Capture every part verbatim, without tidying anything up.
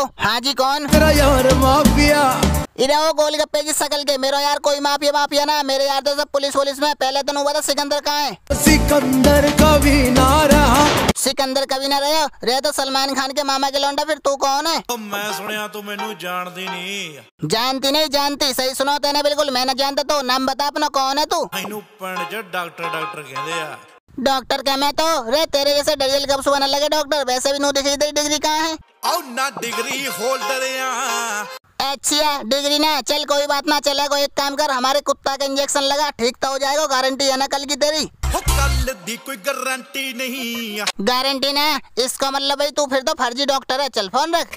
हाँ जी कौन? मेरा यार माफिया। इधर वो गोलगप्पे की शकल के मेरा यार कोई माफिया माफिया ना, मेरे यार तो सब पुलिस पुलिस में। पहले तो नहीं पता सिकंदर कहाँ है? सिकंदर कभी ना रहा। सिकंदर कभी ना रहे रहे तो सलमान खान के मामा के लौंडा। फिर तू कौन है? तो मैं सुनिया तू मैनू जानती नहीं। जानती नहीं जानती, सही सुनो तेने बिल्कुल। मैं ना जानता तो नाम बता अपना, कौन है तू? मैनू पिंड च डॉक्टर डॉक्टर कहते आ। डॉक्टर क्या मैं तो रे तेरे जैसे डरियल कब सुबह लगे डॉक्टर। वैसे भी नो दिखी तेरी डिग्री कहाँ है? और ना डिग्री होल्डर अच्छा डिग्री ना, चल कोई बात ना चलेगा। एक काम कर, हमारे कुत्ता का इंजेक्शन लगा, ठीक तो हो जाएगा। गारंटी है ना कल की तेरी? कल दी कोई गारंटी नहीं। गारंटी ना, इसका मतलब भाई तू फिर तो फर्जी डॉक्टर है। चल फोन रख।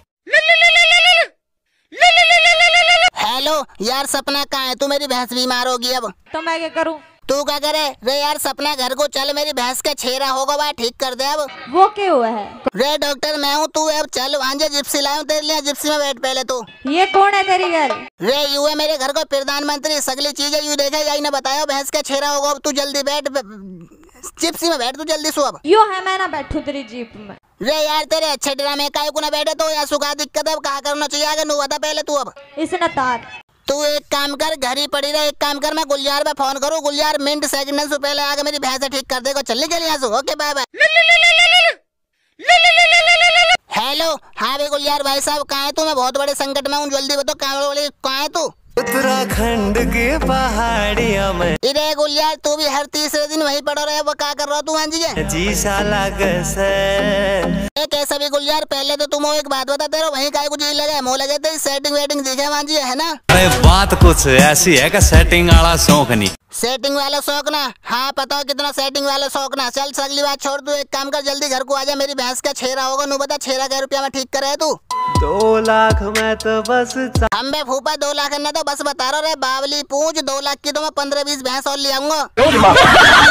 हेलो यार सपना कहाँ है? तू मेरी भैंस बीमार होगी अब। तो मैं क्या करूं? तू क्या करे रे यार? सपना घर को चल, मेरी भैंस का छेरा होगा वह ठीक कर दे अब। वो क्या हुआ है? रे डॉक्टर मैं हूँ, तू अब चल वहाँ जा, जिप्सी लाऊं तेरे लिए। जिप्सी में बैठ पहले तू। ये कौन है तेरी घर? रे यू है मेरे घर को प्रधानमंत्री। सगली चीजें यू देखे यही ना बताया। भैंस का छेरा होगा अब, तू जल्दी बैठ जिप्सी में बैठ, तू जल्दी सो अब। यो है मैं ना बैठू तेरी जीप में। रे यार तेरे अच्छे ड्रामे का को ना बैठे तो या सुखा दिक्कत है। कहा करना चाहिए आगे नू बता पहले तू अब। इसने तार तू एक काम कर, घर ही पड़ी रहे। एक काम कर, मैं गुलजार पे फोन करूँ। गुलजार मिनट सेकंड से पहले आगे मेरी भैंस ठीक कर देगा। चलने के लिए यहाँ से। Okay bye bye. हेलो हाँ भाई गुलजार भाई साहब कहाँ है तू? मैं बहुत बड़े संकट में हूँ, जल्दी बताओ कहाँ वाले कहाँ है तू? उत्तराखंड के पहाड़ियों में। इरे गुलजार तू भी हर तीसरे दिन वहीं पड़ा रहे। वो क्या कर रहा तू? हाँ जी जी साला कैसा भी गुलजार, पहले तो तुम एक बात बता दे रहे वहीं काय कुछ लगे मुँह लगे थे। सेटिंग वेटिंग दिखे वहाँ जी है ना? अरे बात कुछ ऐसी है कि सेटिंग वाला शौक नहीं। सेटिंग वाला शौक ना? हाँ पता हो कितना सेटिंग वाला शौक ना। चल अगली बात छोड़, तू एक काम कर जल्दी घर को आजा। मेरी भैंस का छेरा होगा नू बता, छेरा क्या रुपया में ठीक करे तू? दो लाख में तो बस। हम बे फूफा दो लाख ने तो बस बता रहा रे बावली पूछ। दो लाख की तो मैं पंद्रह बीस भैंस और ले आऊंगा।